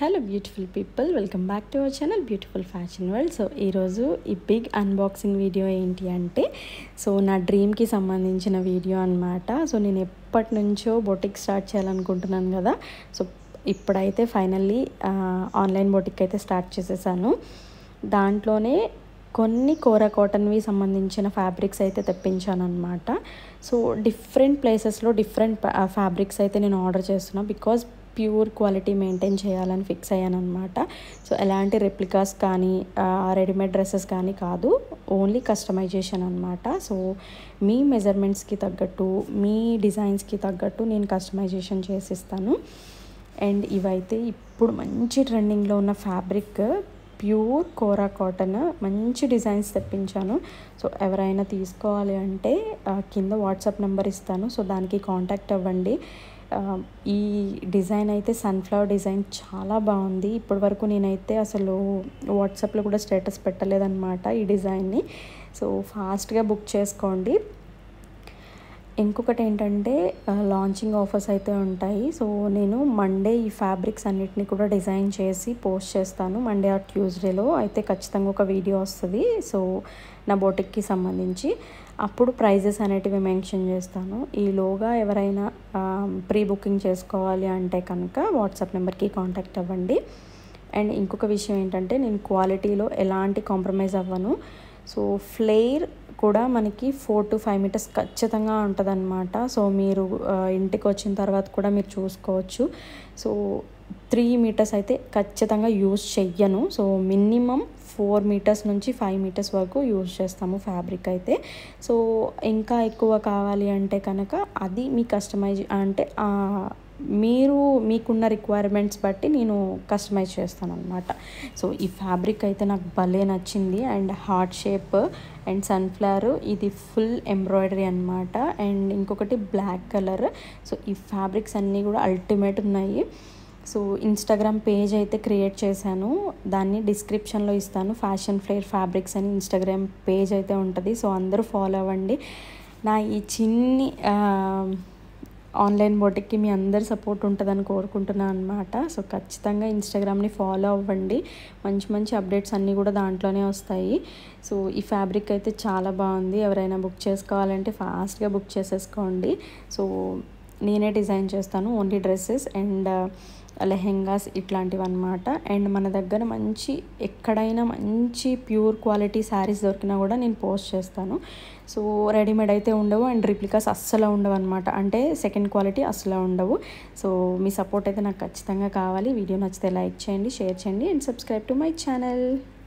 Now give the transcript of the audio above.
Hello beautiful people, welcome back to our channel beautiful fashion world. So ఈరోజు ఈ big unboxing video ఏంటి అంటే, so నా డ్రీమ్కి సంబంధించిన వీడియో అనమాట. సో నేను ఎప్పటి నుంచో బొటిక్ స్టార్ట్ చేయాలనుకుంటున్నాను కదా. సో ఇప్పుడైతే ఫైనల్లీ ఆన్లైన్ బొటిక్ అయితే స్టార్ట్ చేసేసాను. దాంట్లోనే కొన్ని కోరా కాటన్వి సంబంధించిన ఫ్యాబ్రిక్స్ అయితే తెప్పించాను అనమాట. సో డిఫరెంట్ ప్లేసెస్లో డిఫరెంట్ ఫ్యాబ్రిక్స్ అయితే నేను ఆర్డర్ చేస్తున్నాను, బికాజ్ ప్యూర్ క్వాలిటీ మెయింటైన్ చేయాలని ఫిక్స్ అయ్యాను అనమాట. సో ఎలాంటి రెప్లికాస్ కానీ రెడీమేడ్ డ్రెస్సెస్ కానీ కాదు, ఓన్లీ కస్టమైజేషన్ అనమాట. సో మీ మెజర్మెంట్స్కి తగ్గట్టు, మీ డిజైన్స్కి తగ్గట్టు నేను కస్టమైజేషన్ చేసిస్తాను. అండ్ ఇవైతే ఇప్పుడు మంచి ట్రెండింగ్లో ఉన్న ఫ్యాబ్రిక్, ప్యూర్ కోరా కాటన్, మంచి డిజైన్స్ తెప్పించాను. సో ఎవరైనా తీసుకోవాలి అంటే కింద వాట్సాప్ నెంబర్ ఇస్తాను, సో దానికి కాంటాక్ట్ అవ్వండి. ఈ డిజైన్ అయితే సన్ఫ్లవర్ డిజైన్ చాలా బాగుంది. ఇప్పటి వరకు నేనైతే అసలు వాట్సాప్లో కూడా స్టేటస్ పెట్టలేదన్నమాట ఈ డిజైన్ని. సో ఫాస్ట్గా బుక్ చేసుకోండి. ఇంకొకటి ఏంటంటే లాంచింగ్ ఆఫర్స్ అయితే ఉంటాయి. సో నేను మండే ఈ ఫ్యాబ్రిక్స్ అన్నిటిని కూడా డిజైన్ చేసి పోస్ట్ చేస్తాను. మండే ఆర్ ట్యూస్డేలో అయితే ఖచ్చితంగా ఒక వీడియో వస్తుంది. సో నా బొటిక్కి సంబంధించి అప్పుడు ప్రైజెస్ అనేటివి మెన్షన్ చేస్తాను. ఈలోగా ఎవరైనా ప్రీ బుకింగ్ చేసుకోవాలి అంటే కనుక వాట్సాప్ నెంబర్కి కాంటాక్ట్ అవ్వండి. అండ్ ఇంకొక విషయం ఏంటంటే, నేను క్వాలిటీలో ఎలాంటి కాంప్రమైజ్ అవ్వను. సో ఫ్లేర్ కూడా మనకి 4 to 5 మీటర్స్ ఖచ్చితంగా ఉంటుందన్నమాట. సో మీరు ఇంటికి వచ్చిన తర్వాత కూడా మీరు చూసుకోవచ్చు. సో 3 మీటర్స్ అయితే ఖచ్చితంగా యూజ్ చెయ్యను. సో మినిమం 4 మీటర్స్ నుంచి 5 మీటర్స్ వరకు యూజ్ చేస్తాము ఫ్యాబ్రిక్ అయితే. సో ఇంకా ఎక్కువ కావాలి అంటే కనుక అది మీ కస్టమైజ్ అంటే మీరు మీకున్న రిక్వైర్మెంట్స్ బట్టి నేను కస్టమైజ్ చేస్తాను అనమాట. సో ఈ ఫ్యాబ్రిక్ అయితే నాకు భలే నచ్చింది. And heart shape and sunflower, ఇది ఫుల్ ఎంబ్రాయిడరీ అనమాట. అండ్ ఇంకొకటి బ్లాక్ కలర్. సో ఈ ఫ్యాబ్రిక్స్ అన్నీ కూడా అల్టిమేట్ ఉన్నాయి. సో ఇన్స్టాగ్రామ్ పేజ్ అయితే క్రియేట్ చేశాను, దాన్ని డిస్క్రిప్షన్లో ఇస్తాను. ఫ్యాషన్ ఫ్లేర్ ఫ్యాబ్రిక్స్ అని ఇన్స్టాగ్రామ్ పేజ్ అయితే ఉంటుంది. సో అందరూ ఫాలో అవ్వండి. నా ఈ చిన్ని ఆన్లైన్ బొటిక్కి మీ అందరి సపోర్ట్ ఉంటుందని కోరుకుంటున్నాను అనమాట. సో ఖచ్చితంగా ఇన్స్టాగ్రామ్ని ఫాలో అవ్వండి. మంచి మంచి అప్డేట్స్ అన్నీ కూడా దాంట్లోనే వస్తాయి. సో ఈ ఫ్యాబ్రిక్ అయితే చాలా బాగుంది. ఎవరైనా బుక్ చేసుకోవాలంటే ఫాస్ట్గా బుక్ చేసేసుకోండి. సో నేనే డిజైన్ చేస్తాను, ఓన్లీ డ్రెస్సెస్ అండ్ లెహెంగాస్ ఇట్లాంటివి అనమాట. అండ్ మన దగ్గర ఎక్కడైనా మంచి ప్యూర్ క్వాలిటీ శారీస్ దొరికినా కూడా నేను పోస్ట్ చేస్తాను. సో రెడీమేడ్ అయితే ఉండవు, అండ్ రిప్లికాస్ అస్సలు ఉండవు అనమాట. అంటే సెకండ్ క్వాలిటీ అస్సలు ఉండవు. సో మీ సపోర్ట్ అయితే నాకు ఖచ్చితంగా కావాలి. వీడియో నచ్చితే లైక్ చేయండి, షేర్ చేయండి and subscribe to my channel.